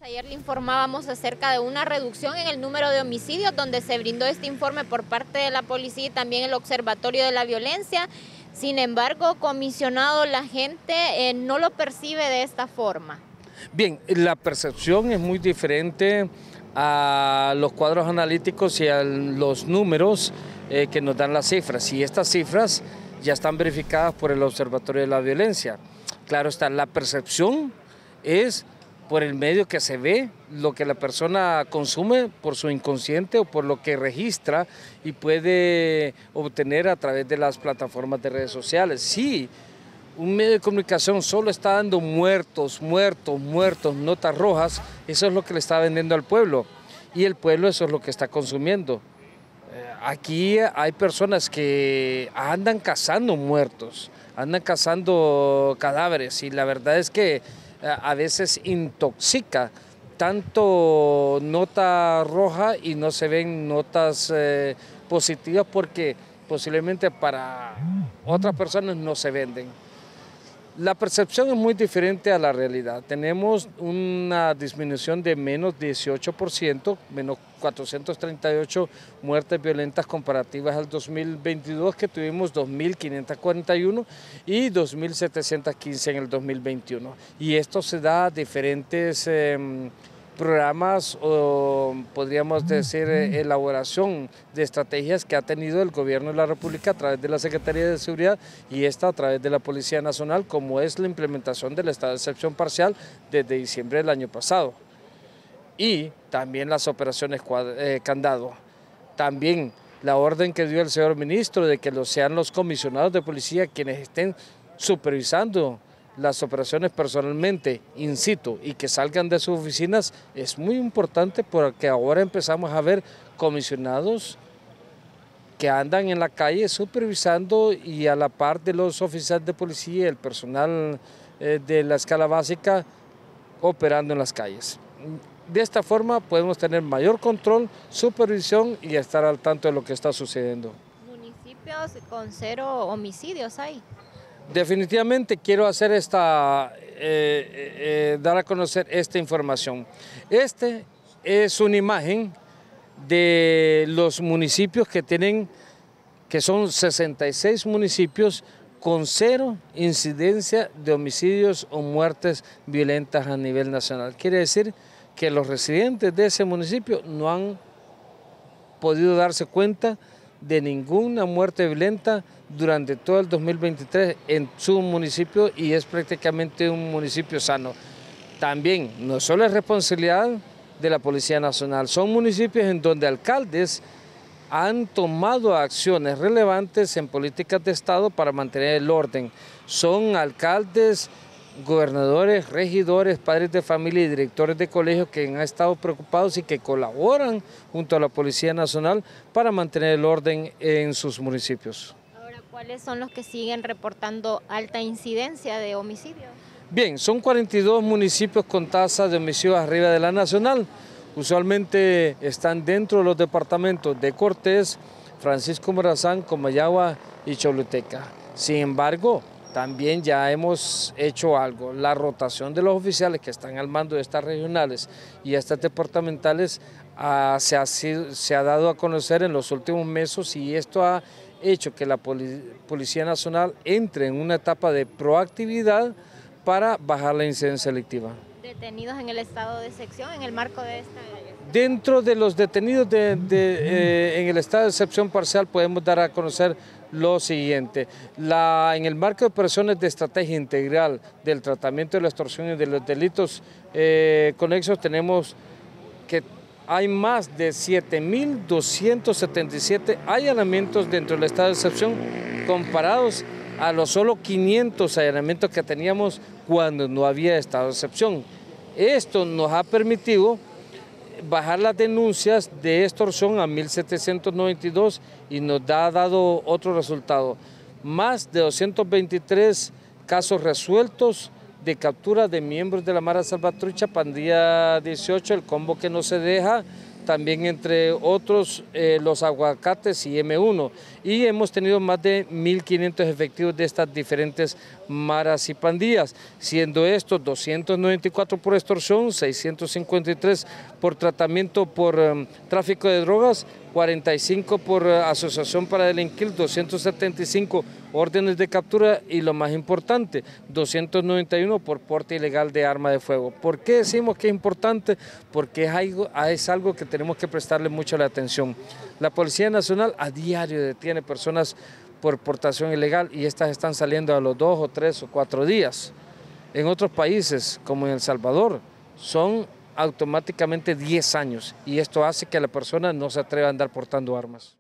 Ayer le informábamos acerca de una reducción en el número de homicidios, donde se brindó este informe por parte de la policía y también el Observatorio de la Violencia. Sin embargo, comisionado, la gente no lo percibe de esta forma. Bien, la percepción es muy diferente a los cuadros analíticos y a los números que nos dan las cifras. Y estas cifras ya están verificadas por el Observatorio de la Violencia. Claro está, la percepción es por el medio que se ve, lo que la persona consume por su inconsciente o por lo que registra y puede obtener a través de las plataformas de redes sociales. Sí, un medio de comunicación solo está dando muertos, notas rojas, eso es lo que le está vendiendo al pueblo y el pueblo eso es lo que está consumiendo. Aquí hay personas que andan cazando muertos, andan cazando cadáveres y la verdad es que a veces intoxica tanto nota roja y no se ven notas positivas porque posiblemente para otras personas no se venden. La percepción es muy diferente a la realidad. Tenemos una disminución de menos 18%, menos 438 muertes violentas comparativas al 2022, que tuvimos 2.541 y 2.715 en el 2021. Y esto se da a diferentes programas o podríamos decir elaboración de estrategias que ha tenido el gobierno de la República a través de la Secretaría de Seguridad y esta a través de la Policía Nacional, como es la implementación del estado de excepción parcial desde diciembre del año pasado. Y también las operaciones candado. También la orden que dio el señor ministro de que sean los comisionados de policía quienes estén supervisando las operaciones personalmente in situ y que salgan de sus oficinas es muy importante porque ahora empezamos a ver comisionados que andan en la calle supervisando y a la par de los oficiales de policía y el personal de la escala básica operando en las calles. De esta forma podemos tener mayor control, supervisión y estar al tanto de lo que está sucediendo. Municipios con 0 homicidios hay. Definitivamente quiero hacer dar a conocer esta información. Este es una imagen de los municipios que son 66 municipios con 0 incidencia de homicidios o muertes violentas a nivel nacional. Quiere decir que los residentes de ese municipio no han podido darse cuenta de ninguna muerte violenta durante todo el 2023 en su municipio y es prácticamente un municipio sano. También no solo es responsabilidad de la Policía Nacional, son municipios en donde alcaldes han tomado acciones relevantes en políticas de Estado para mantener el orden. Son alcaldes, gobernadores, regidores, padres de familia y directores de colegios que han estado preocupados y que colaboran junto a la Policía Nacional para mantener el orden en sus municipios. Ahora, ¿cuáles son los que siguen reportando alta incidencia de homicidios? Bien, son 42 municipios con tasa de homicidios arriba de la nacional. Usualmente están dentro de los departamentos de Cortés, Francisco Morazán, Comayagua y Choluteca. Sin embargo, también ya hemos hecho algo. La rotación de los oficiales que están al mando de estas regionales y estas departamentales se ha dado a conocer en los últimos meses y esto ha hecho que la Policía Nacional entre en una etapa de proactividad para bajar la incidencia delictiva. ¿Detenidos en el estado de excepción en el marco de esta? Dentro de los detenidos en el estado de excepción parcial podemos dar a conocer lo siguiente. En el marco de operaciones de estrategia integral del tratamiento de la extorsión y de los delitos conexos tenemos que hay más de 7.277 allanamientos dentro del estado de excepción comparados a los solo 500 allanamientos que teníamos cuando no había estado de excepción. Esto nos ha permitido bajar las denuncias de extorsión a 1.792 y nos ha dado otro resultado. Más de 223 casos resueltos de captura de miembros de la Mara Salvatrucha, Pandilla 18, el combo que no se deja, también entre otros los aguacates y M1. Y hemos tenido más de 1.500 efectivos de estas diferentes maras y pandillas, siendo estos 294 por extorsión, 653 por tratamiento por tráfico de drogas, 45 por asociación para delinquir, 275 órdenes de captura y lo más importante, 291 por porte ilegal de arma de fuego. ¿Por qué decimos que es importante? Porque es algo que tenemos que prestarle mucho la atención. La Policía Nacional a diario detiene personas por portación ilegal y estas están saliendo a los 2 o 3 o 4 días. En otros países, como en El Salvador, son automáticamente 10 años y esto hace que la persona no se atreva a andar portando armas.